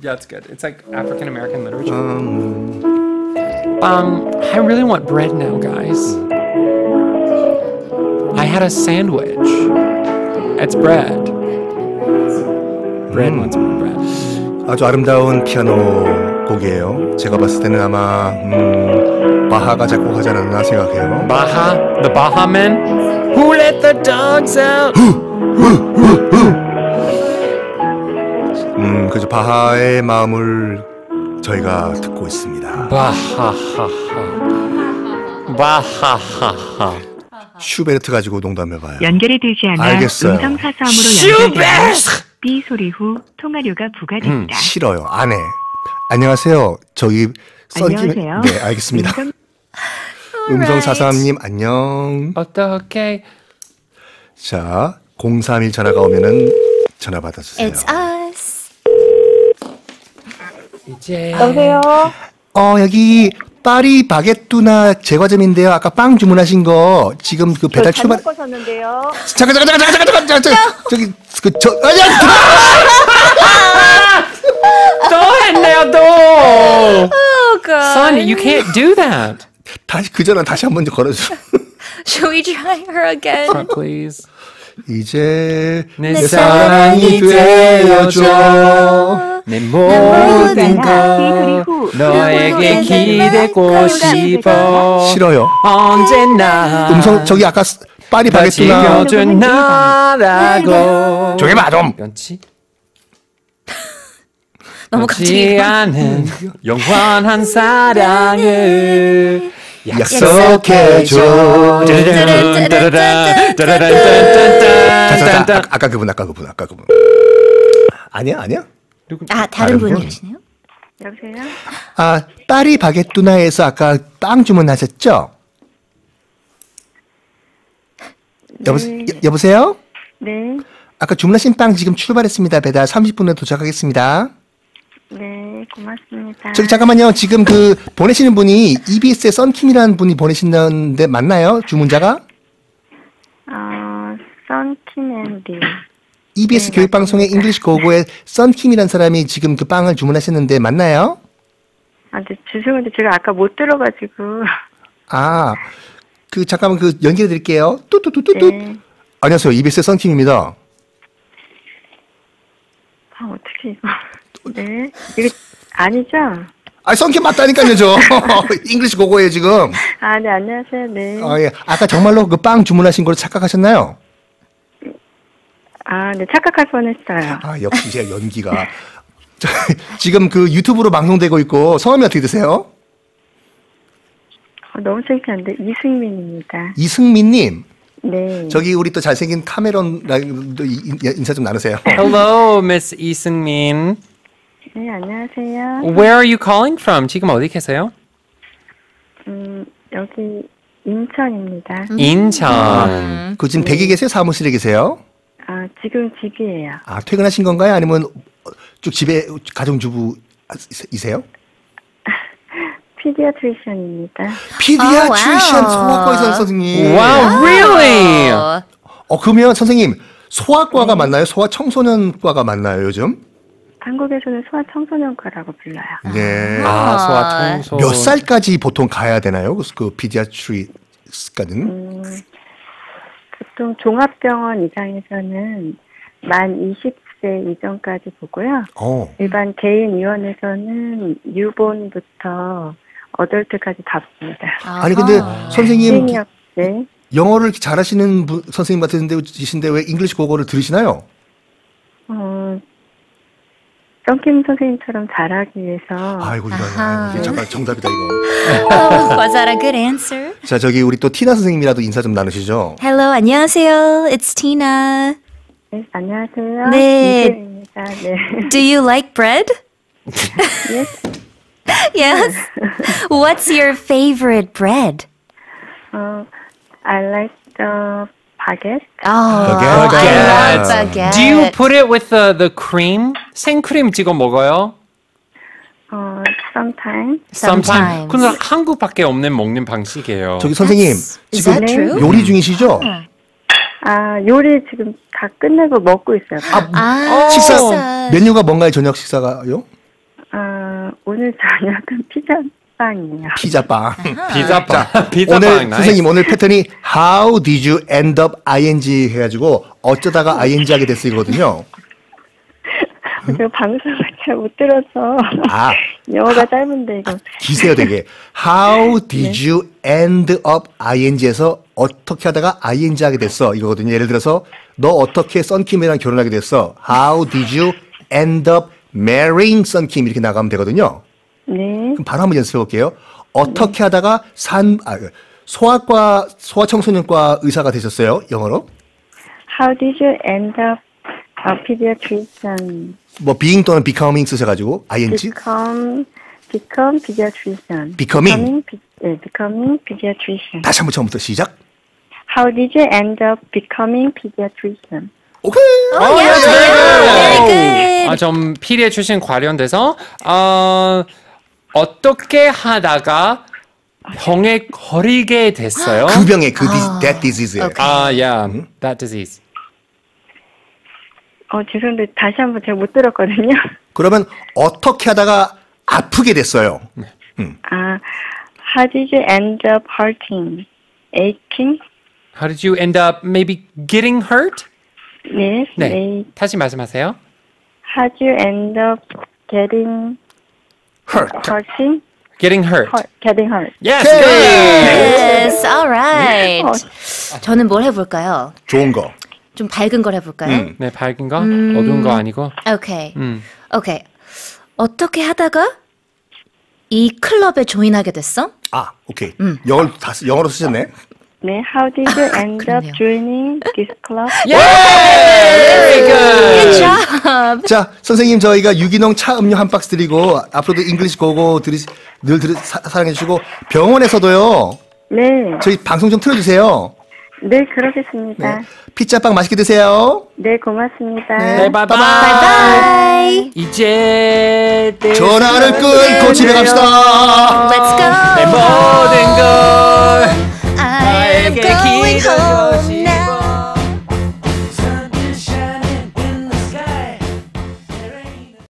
Yeah, it's good. It's like African American literature. I really want bread now, guys. I had a sandwich. It's bread. Bread wants more bread. 아주 아름다운 피아노 곡이에요. 제가 봤을 때는 아마 바하가 작곡하지 않았나 생각해요. Baha, the Baha Men. Who let the dogs out? 그래서 바하의 마음을 저희가 듣고 있습니다. 바하하하. 바하하하. 슈베르트 가지고 농담해봐요. 연결이 되지 않아 알겠어요. 음성사서함으로 연결되면 B 소리 후 통화료가 부과됩니다. 싫어요. 안 해. 안녕하세요. 저기 안녕하세요. 네, 알겠습니다. 음성사삼님 안녕. 어떡해. 자, 031 전화가 오면은 전화 받아주세요. It's us. 이제 여보세요? 여기 파리 바게뚜나 제과점인데요. 아까 빵 주문하신 거 지금 그 배달 출발. 잘못 거셨는데요. 잠깐 저기 아니야. 또 했네요 또. Oh God. Sonny, you can't do that. 다시 그 전화 다시 한 번 걸어줘. Should we try her again? Front, please. 이제 내 내 사랑이 사랑이 되어줘. 내 모든 B 것 소리 후 너에게 기대고 싶어. 싫어요. 언제나 음성 저기 아까 파리 나 바게뚜나 지켜준 나라고. 저기 봐 좀. 연치? 너무 지 갑자기. 않은 영원한 사랑을 약속해줘. 자, 아까 그분. 아니야? 아, 다른 분이시네요? 여보세요? 아, 파리 바게뚜나에서 아까 빵 주문하셨죠? 여보세요? 네. 아까 주문하신 빵 지금 출발했습니다. 배달 30분에 도착하겠습니다. 네, 고맙습니다. 저기 잠깐만요. 지금 그 보내시는 분이 EBS의 썬킴이라는 분이 보내신다는데 맞나요? 주문자가? 썬킴앤디. EBS 네, 교육방송의 맞습니다. 잉글리시 고고의 썬킴이라는 사람이 지금 그 빵을 주문하셨는데 맞나요? 네, 죄송한데 제가 아까 못 들어가지고. 아, 그 잠깐만 그 연결해 드릴게요. 뚜뚜뚜뚜뚜. 네. 안녕하세요. EBS의 썬킴입니다. 어떻게 이거. 네. 이거 아니죠? 아, 썬킴 맞다니까요, 저. 잉글리시 고고예요, 지금. 네, 안녕하세요. 네. 예. 아까 정말로 그 빵 주문하신 걸로 착각하셨나요? 네, 착각할 뻔했어요. 역시 제 연기가. 지금 그 유튜브로 방송되고 있고 성함이 어떻게 되세요? 너무 창피한데 이승민입니다. 이승민님. 네. 저기 우리 또 잘생긴 카메론도 인사 좀 나누세요. Hello, Miss 이승민. 네, 안녕하세요. Where are you calling from? 지금 어디 계세요? 여기 인천입니다. 인천. 그 지금 댁에 계세요? 사무실에 계세요? 지금 집이에요. 퇴근하신 건가요? 아니면 쭉 집에 가정주부이세요? 피디아트리션입니다. 피디아트리션 와우. 소아과 의사 선생님. Wow, really? 그러면 선생님 소아과가 맞나요? 소아청소년과가 맞나요, 요즘? 한국에서는 소아청소년과라고 불러요. 네. 소아청소. 몇 살까지 보통 가야 되나요? 그 피디아트리스까지는? 보통 종합병원 이상에서는 만 20세 이전까지 보고요. 일반 개인 의원에서는 뉴본부터 어덜트까지 다 봅니다. 아니 근데 선생님 네. 영어를 잘하시는 선생님 같으신데 왜 잉글리시 고고를 들으시나요? 썬킴 선생님처럼 잘하기 위해서. 아이고 이거 잠깐 정답이다 이거. Was that a good answer? 자 저기 우리 또 티나 선생님이라도 인사 좀 나누시죠. Hello, 안녕하세요. It's Tina. 네, 안녕하세요. 네. 이수입니다. 네. Do you like bread? Yes. Yes. What's your favorite bread? I like the baguette. I love baguette. Do you put it with the cream? 생크림 찍어 먹어요? Sometimes. Sometimes. 그건 한국밖에 없는 먹는 방식이에요. 저기 선생님 Is 지금 that true? 요리 중이시죠? 요리 지금 다 끝내고 먹고 있어요. 식사 메뉴가 뭔가요? 저녁 식사가요? 오늘 저녁은 피자빵이에요. 피자빵. 피자빵. 피자빵. 오늘 나이스. 선생님 오늘 패턴이 How did you end up ing 해가지고 어쩌다가 ing 하게 됐어이거든요. 제가 방송을 잘 못 들어서 아. 영어가 짧은데 이거 기세요 되게. How did you end up ing에서 어떻게 하다가 ing 하게 됐어 이거거든요. 예를 들어서 너 어떻게 썬킴이랑 결혼하게 됐어. How did you end up marrying 썬킴 이렇게 나가면 되거든요. 네. 그럼 바로 한번 연습해 볼게요. 어떻게 하다가 소아청소년과 의사가 되셨어요? 영어로? How did you end up a pediatrician? 뭐 being 또는 becoming 쓰셔가지고 ing? become pediatrician. Becoming? becoming pediatrician. 다시 한번 처음부터 시작. How did you end up becoming pediatrician? 오케이. Very good. 좀 피디해 주신 관련돼서 어떻게 하다가 병에 걸리게 됐어요. 그 병에 that disease. yeah, that disease. 죄송한데 다시 한번 제가 못 들었거든요. 그러면 어떻게 하다가 아프게 됐어요. How did you end up hurting? Aching? How did you end up maybe getting hurt? Yes. 네, 다시 말씀하세요. How did you end up getting hurting? Getting hurt. Getting hurt. Yes. Yes, all right. 저는 뭘 해볼까요? 좋은 거. 좀 밝은 걸 해볼까요? 네, 밝은 거, 어두운 거 아니고. 오케이. 오케이. 어떻게 하다가 이 클럽에 조인하게 됐어? 오케이. 영어로 쓰셨네. 네, how did you end up 그러네요. joining this club? Very good. Good job. 자, 선생님 저희가 유기농 차 음료 한 박스 드리고 앞으로도 잉글리시 고고 사랑해 주시고 병원에서도요. 네, 저희 방송 좀 틀어주세요. 네, 그러겠습니다. 피자빵 맛있게 드세요. 네, 고맙습니다. 네, 바이바이. Bye. 이제 내 전화를 끊고 집에 갑시다. Let's go. 모든 걸 I'm going home.